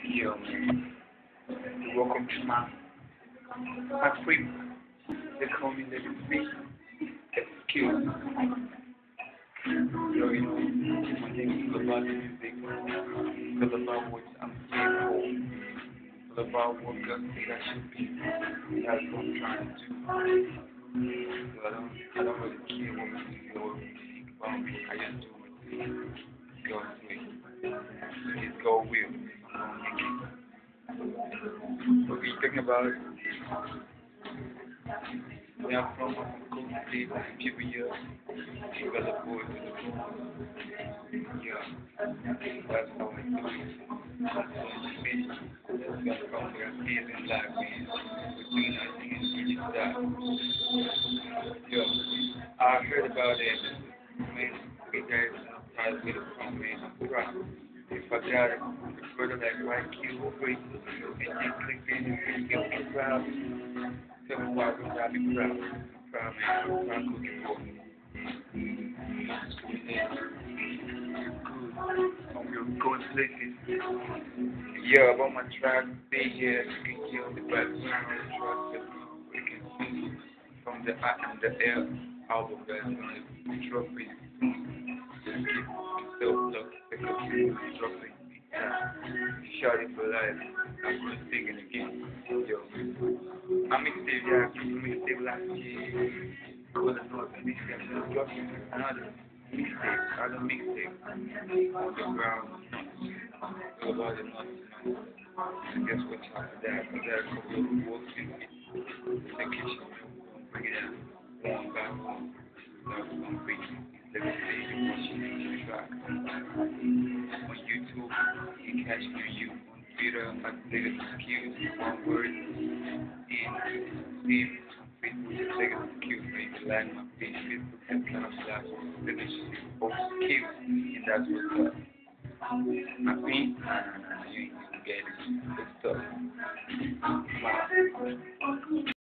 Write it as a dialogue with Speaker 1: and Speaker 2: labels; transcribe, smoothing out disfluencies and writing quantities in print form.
Speaker 1: Yo, man. Welcome to my free. They call me Little Free. Excuse. Yo, my name is all about the music. It's all about what I'm here for. It's all about what God said I should be. That's what I'm trying to do. So I don't really care what people think about me. I just do my thing. God's way. It's God's will. I'm gonna make it. What we talking about? Where I'm from, I'm from Coast State, people here, develop boys in the book. Yeah, that's how I do it. That's how I feel. That's how I feel in life, man. We're doing our thing in each style. Yo, I heard about it, man. We guys started with a from man. I'm proud. If I got it, it's brother like Mike Q, free, and you click in and you'll be proud. Tell me why would I be proud? I'm proud, man. I'm proud cooking for you. I'm real going places. Yeah, about my track, be here, you can hear the background, trust the you can see from the art and the air album that's gonna drop it soon. Just keep yourself locked because it's dropping big time. Shout it for life. I'm gonna sing it again. Yo. I mixtape, yeah, I took a mixtape last year. Called the North Mixtape. I'm just dropping another mixtape, other mixtape on the ground. All about the North. And guess what's after that? I got a couple of works in the kitchen. Bring it out. One by one. That's one beat. Let me see you watching the track. On YouTube, you can catch me on you. On Twitter, at Legacy Skills, one word. And Steve on Facebook, Legacy Skills. So you can like my page, Facebook.com/Legacy Skills. And that's what's up. I think.